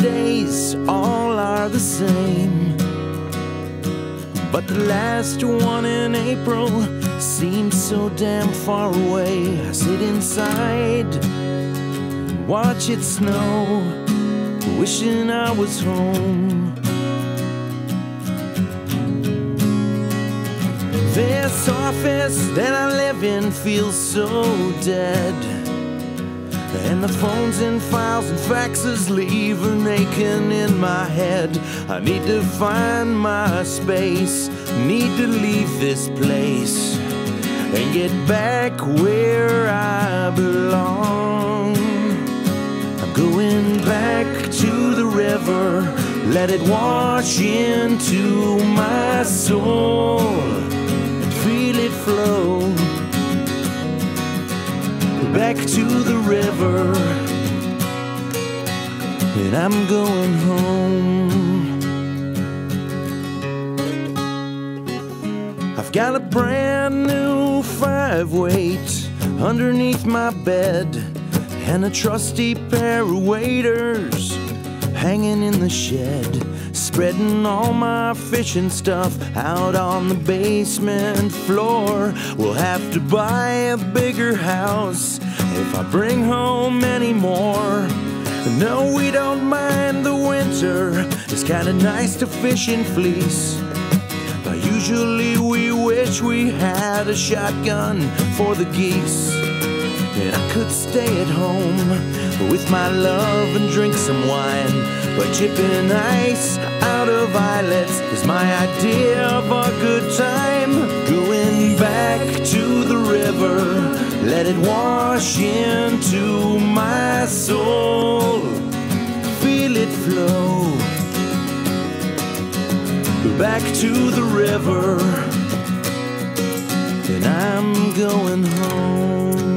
days all are the same, but the last one in April seems so damn far away. I sit inside, watch it snow, wishing I was home. This office that I live in feels so dead, and the phones and files and faxes leave a aching in my head. I need to find my space, need to leave this place and get back where I belong. I'm going back to the river, let it wash into my soul and feel it flow. Back to the river, and I'm going home. I've got a brand new 5-weight underneath my bed, and a trusty pair of waders hanging in the shed, spreading all my fishing stuff out on the basement floor. We'll have to buy a bigger house if I bring home any more. No, we don't mind the winter, it's kinda nice to fish in fleece, but usually we wish we had a shotgun for the geese. And I could stay at home with my love and drink some wine, but chipping ice out of eyelets is my idea of a good time. Going back to the river, let it wash into my soul, feel it flow. Back to the river, and I'm going home.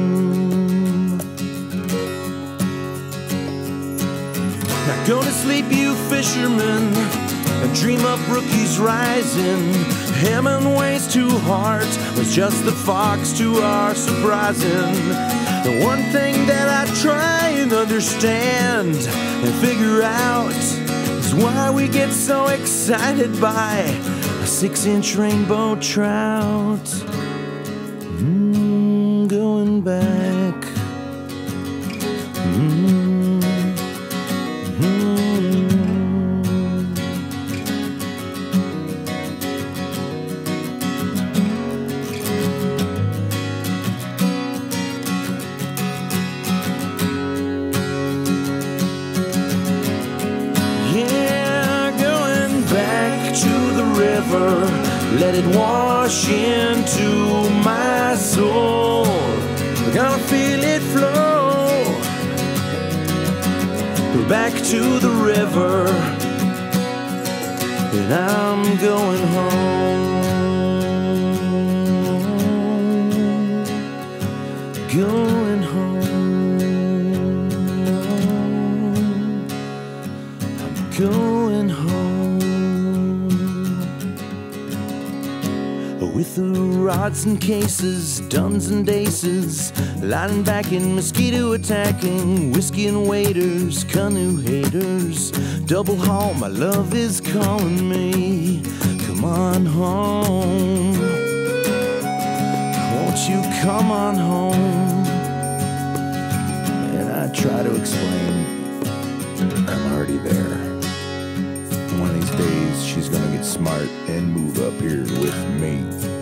Now go to sleep, you fishermen, and dream up rookies rising. Hemingway's two hearts was just the fox to our surprising. The one thing that I try and understand and figure out is why we get so excited by a 6-inch rainbow trout. Going back. Let it wash into my soul. We're gonna feel it flow. We're back to the river, and I'm going home. Going home. I'm going home. With the rods and cases, duns and daces, lying back in mosquito attacking, whiskey and waiters, canoe haters, double haul, my love is calling me. Come on home, won't you come on home? And I try to explain, I'm already there. One of these days she's gonna get smart and move up here with me.